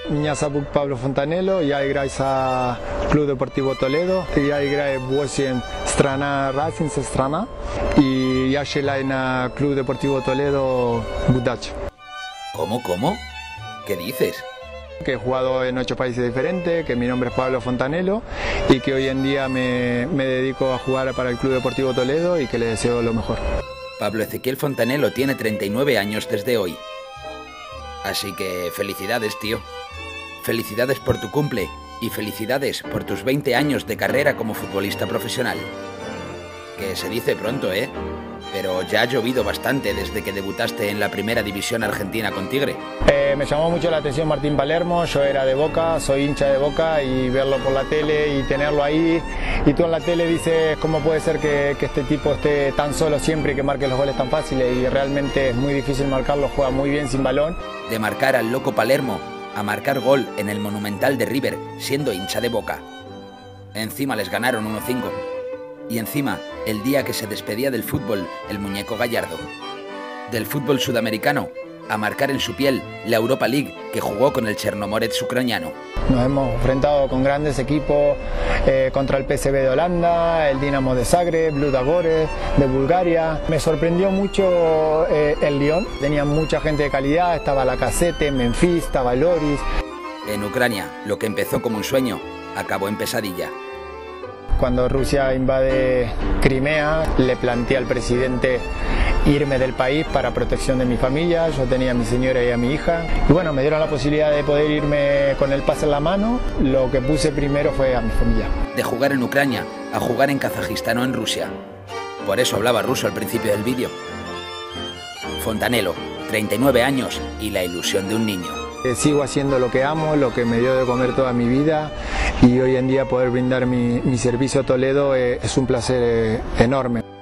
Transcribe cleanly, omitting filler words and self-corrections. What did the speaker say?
Меня зовут Pablo Fontanelo, я играю за Club Deportivo Toledo, я играю 8 страна, разница страна, и я желаю на Club Deportivo Toledo удачи. ¿Cómo? ¿Qué dices? Que he jugado en 8 países diferentes, que mi nombre es Pablo Fontanelo y que hoy en día me dedico a jugar para el Club Deportivo Toledo y que le deseo lo mejor. Pablo Ezequiel Fontanelo tiene 39 años desde hoy. Así que felicidades, tío. Felicidades por tu cumple y felicidades por tus 20 años de carrera como futbolista profesional. Que se dice pronto, ¿eh? Pero ya ha llovido bastante desde que debutaste en la primera división argentina con Tigre. Me llamó mucho la atención Martín Palermo, yo era de Boca, soy hincha de Boca y verlo por la tele y tenerlo ahí y tú en la tele dices cómo puede ser que este tipo esté tan solo siempre y que marque los goles tan fáciles y realmente es muy difícil marcarlo, juega muy bien sin balón. De marcar al loco Palermo a marcar gol en el Monumental de River siendo hincha de Boca. Encima les ganaron 1-5. Y encima, el día que se despedía del fútbol, el muñeco Gallardo. Del fútbol sudamericano, a marcar en su piel la Europa League que jugó con el Chernomorets ucraniano. Nos hemos enfrentado con grandes equipos, contra el PSV de Holanda, el Dinamo de Zagreb, Ludogorets de Bulgaria. Me sorprendió mucho el Lyon, tenía mucha gente de calidad, estaba Lacazette, Memphis, estaba Loris. En Ucrania, lo que empezó como un sueño, acabó en pesadilla. Cuando Rusia invade Crimea, le planteé al presidente irme del país para protección de mi familia. Yo tenía a mi señora y a mi hija. Y bueno, me dieron la posibilidad de poder irme con el pase en la mano. Lo que puse primero fue a mi familia. De jugar en Ucrania a jugar en Kazajistán o en Rusia. Por eso hablaba ruso al principio del vídeo. Fontanelo, 39 años y la ilusión de un niño. Sigo haciendo lo que amo, lo que me dio de comer toda mi vida y hoy en día poder brindar mi servicio a Toledo es un placer enorme.